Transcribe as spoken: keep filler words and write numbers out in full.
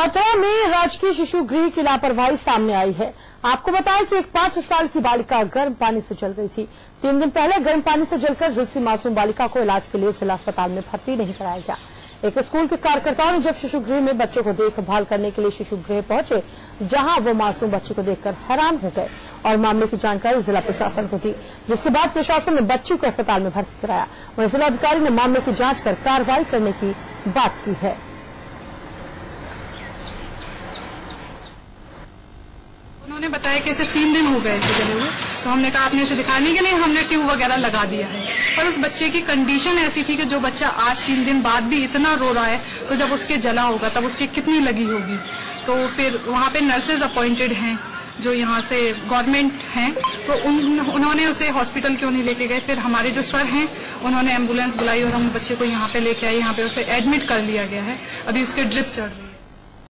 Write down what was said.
पटना में राजकीय शिशु गृह की लापरवाही सामने आई है। आपको बताएं कि एक पांच साल की बालिका गर्म पानी से जल गई थी। तीन दिन पहले गर्म पानी से जलकर झुलसी मासूम बालिका को इलाज के लिए जिला अस्पताल में भर्ती नहीं कराया गया। एक स्कूल के कार्यकर्ताओं ने जब शिशु गृह में बच्चों को देखभाल करने के लिए शिशु गृह पहुंचे, जहां वो मासूम बच्चे को देखकर हैरान हो गए और मामले की जानकारी जिला प्रशासन को दी, जिसके बाद प्रशासन ने बच्ची को अस्पताल में भर्ती कराया। वहीं जिलाधिकारी ने मामले की जांच कर कार्रवाई करने की बात की है। उन्होंने बताया कि इसे तीन दिन हो गए थे जले हुए, तो हमने कहा आपने इसे दिखाने के लिए हमने ट्यूब वगैरह लगा दिया है। पर उस बच्चे की कंडीशन ऐसी थी कि जो बच्चा आज तीन दिन बाद भी इतना रो रहा है, तो जब उसके जला होगा तब उसकी कितनी लगी होगी। तो फिर वहाँ पे नर्सेज अपॉइंटेड हैं जो यहाँ से गवर्नमेंट हैं, तो उन, उन्होंने उसे हॉस्पिटल क्यों नहीं लेके गए। फिर हमारे जो सर हैं उन्होंने एम्बुलेंस बुलाई और हम बच्चे को यहाँ पे लेके आए। यहाँ पे उसे एडमिट कर लिया गया है। अभी उसके ड्रिप चढ़ रही है।